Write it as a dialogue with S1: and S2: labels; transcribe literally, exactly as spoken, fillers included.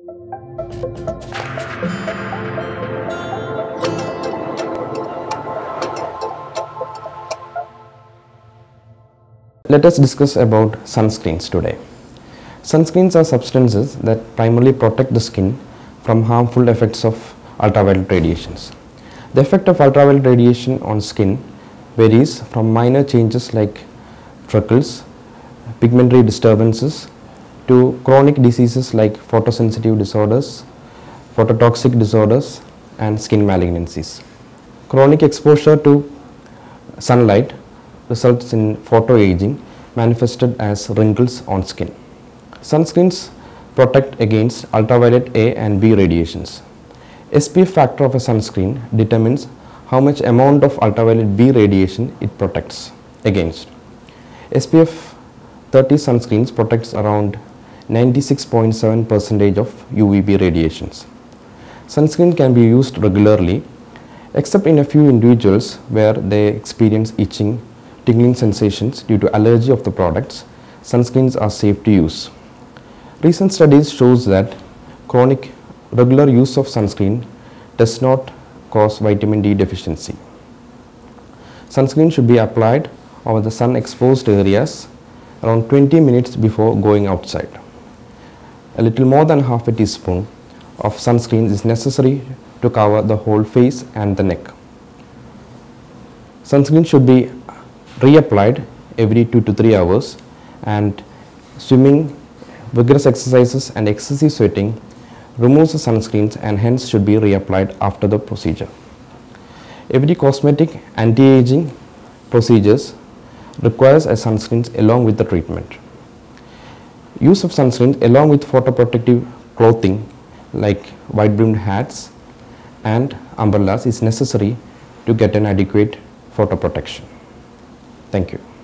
S1: Let us discuss about sunscreens today. Sunscreens are substances that primarily protect the skin from harmful effects of ultraviolet radiations. The effect of ultraviolet radiation on skin varies from minor changes like freckles, pigmentary disturbances, to chronic diseases like photosensitive disorders, phototoxic disorders, and skin malignancies. Chronic exposure to sunlight results in photoaging manifested as wrinkles on skin. Sunscreens protect against ultraviolet A and B radiations. S P F factor of a sunscreen determines how much amount of ultraviolet B radiation it protects against. S P F thirty sunscreens protects around ninety-six point seven percent of U V B radiations. Sunscreen can be used regularly, except in a few individuals where they experience itching, tingling sensations due to allergy of the products. Sunscreens are safe to use. Recent studies shows that chronic regular use of sunscreen does not cause vitamin D deficiency. Sunscreen should be applied over the sun exposed areas around twenty minutes before going outside. A little more than half a teaspoon of sunscreen is necessary to cover the whole face and the neck. Sunscreen should be reapplied every two to three hours, and swimming, vigorous exercises and excessive sweating removes the sunscreens and hence should be reapplied after the procedure. Every cosmetic anti-aging procedures requires a sunscreen along with the treatment. Use of sunscreen along with photoprotective clothing like wide brimmed hats and umbrellas is necessary to get an adequate photo protection. Thank you.